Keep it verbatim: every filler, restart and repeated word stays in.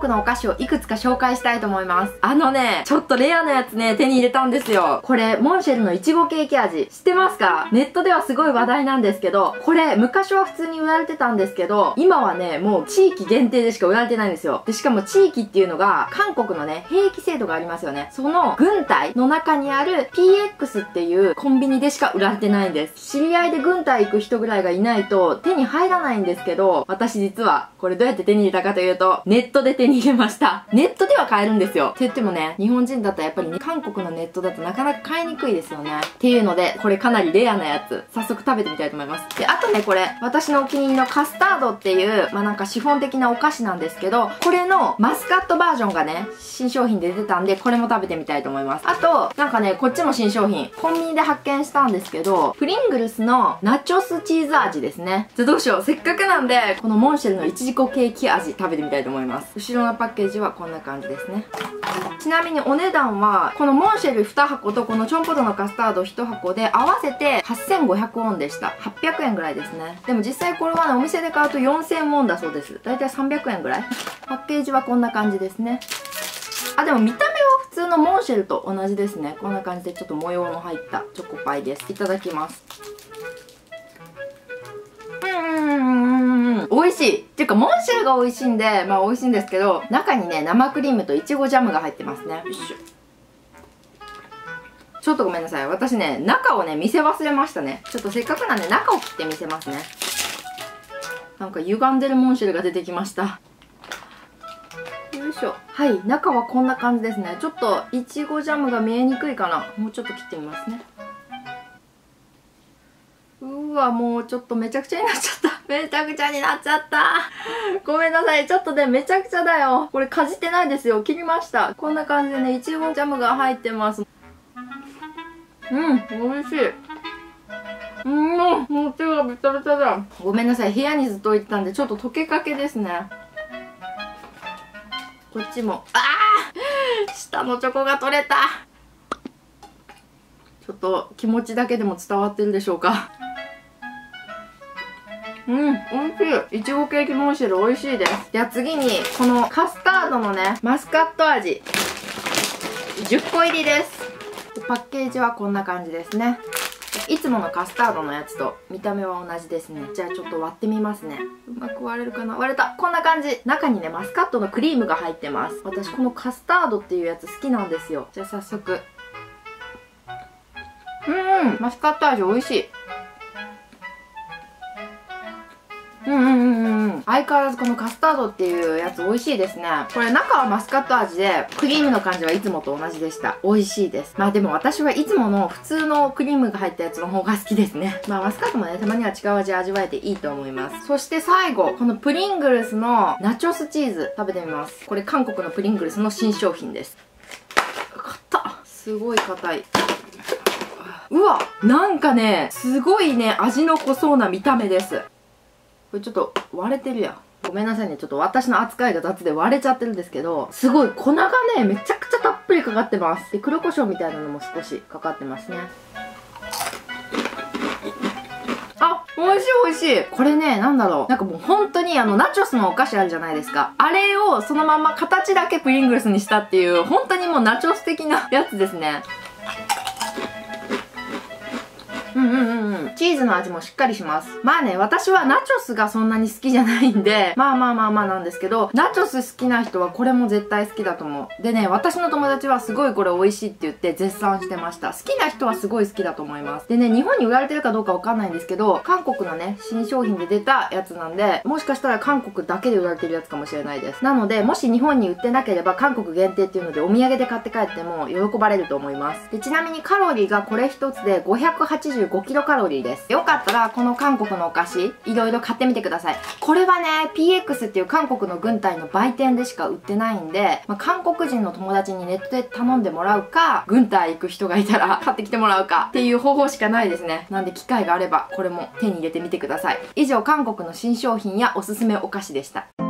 国のお菓子をいくつか紹介したいと思います。あのね、ちょっとレアなやつね、手に入れたんですよ。これ、モンシェルのいちごケーキ味。知ってますか？ネットではすごい話題なんですけど、これ、昔は普通に売られてたんですけど、今はね、もう地域限定でしか売られてないんですよ。で、しかも地域っていうのが、韓国のね、兵役制度がありますよね。その軍隊の中にある ピーエックス っていうコンビニでしか売られてないんです。知り合いで軍隊行く人ぐらいがいないと手に入らないんですけど、私実はこれどうやって手に入れたかというと、ネットで手に入れました。ネットでは買えるんですよ。って言ってもね、日本人だったらやっぱりね、韓国のネットだとなかなか買いにくいですよね。っていうので、これかなりレアなやつ。早速食べてみたいと思います。で、あとね、これ、私のお気に入りのカスタードっていう、まあなんかシフォン的なお菓子なんですけど、これのマスカットバージョンがね、新商品で出てたんで、これも食べてみたいと思います。あと、なんかね、こっちも新商品。コンビニで発見したんですけど、プリングルスのナチョスチーズ味ですね。じゃあどうしよう。せっかくなんで、このモンシェルのいちじこケーキ味食べてみたいと思います。後ろのパッケージはこんな感じですね。ちなみにお値段は、このモンシェルに箱とこのチョンポトのカスタードいち箱で合わせてはっせんごひゃくウォンでした。はっぴゃくえんぐらいですね。でも実際これはね、お店で買うとよんせんウォンだそうです。だいたいさんびゃくえんぐらい。パッケージはこんな感じですね。あ、でも見た目は普通のモンシェルと同じですね。こんな感じでちょっと模様の入ったチョコパイです。いただきます。うーん、美味しい。っていうか、モンシェルが美味しいんで、まあ美味しいんですけど、中にね、生クリームといちごジャムが入ってますね。よいしょ。ちょっとごめんなさい。私ね、中をね、見せ忘れましたね。ちょっとせっかくなんで中を切って見せますね。なんか歪んでるモンシェルが出てきました。よいしょ。はい、中はこんな感じですね。ちょっといちごジャムが見えにくいかな。もうちょっと切ってみますね。うわ、もうちょっとめちゃくちゃになっちゃった。めちゃくちゃになっちゃった。ごめんなさい。ちょっとね、めちゃくちゃだよ。これかじってないですよ。切りました。こんな感じでね、いちごジャムが入ってます。うん、美味しい。うん、もう手がベタベタだ。ごめんなさい。部屋にずっと置いてたんで、ちょっと溶けかけですね。こっちも。あー！下のチョコが取れた。ちょっと気持ちだけでも伝わってるでしょうか。うん、美味しい。いちごケーキモンシェル美味しいです。では次に、このカスタードのね、マスカット味。じゅっこ入りです。パッケージはこんな感じですね。いつものカスタードのやつと見た目は同じですね。じゃあちょっと割ってみますね。うまく割れるかな？割れた！こんな感じ。中にね、マスカットのクリームが入ってます。私このカスタードっていうやつ好きなんですよ。じゃあ早速。うーん、マスカット味美味しい。うんうんうんうん。相変わらずこのカスタードっていうやつ美味しいですね。これ中はマスカット味で、クリームの感じはいつもと同じでした。美味しいです。まあでも私はいつもの普通のクリームが入ったやつの方が好きですね。まあマスカットもね、たまには違う味味わえていいと思います。そして最後、このプリングルスのナチョスチーズ食べてみます。これ韓国のプリングルスの新商品です。硬っ。すごい硬い。うわ、なんかね、すごいね、味の濃そうな見た目です。これちょっと割れてるやん。ごめんなさいね。ちょっと私の扱いが雑で割れちゃってるんですけど、すごい粉がね、めちゃくちゃたっぷりかかってます。で、黒胡椒みたいなのも少しかかってますね。あ、美味しい美味しい。これね、なんだろう。なんかもう本当にあの、ナチョスのお菓子あるじゃないですか。あれをそのまま形だけプリングルスにしたっていう、本当にもうナチョス的なやつですね。うんうんうんうん。チーズの味もしっかりします。まあね、私はナチョスがそんなに好きじゃないんで、まあまあまあまあなんですけど、ナチョス好きな人はこれも絶対好きだと思う。でね、私の友達はすごいこれ美味しいって言って絶賛してました。好きな人はすごい好きだと思います。でね、日本に売られてるかどうかわかんないんですけど、韓国のね、新商品で出たやつなんで、もしかしたら韓国だけで売られてるやつかもしれないです。なので、もし日本に売ってなければ韓国限定っていうのでお土産で買って帰っても喜ばれると思います。で、ちなみにカロリーがこれ一つでごひゃくはちじゅうごキロカロリーです。よかったらこの韓国のお菓子いろいろ買ってみてください。これはね ピーエックス っていう韓国の軍隊の売店でしか売ってないんで、まあ、韓国人の友達にネットで頼んでもらうか、軍隊行く人がいたら買ってきてもらうかっていう方法しかないですね。なんで機会があればこれも手に入れてみてください。以上、韓国の新商品やおすすめお菓子でした。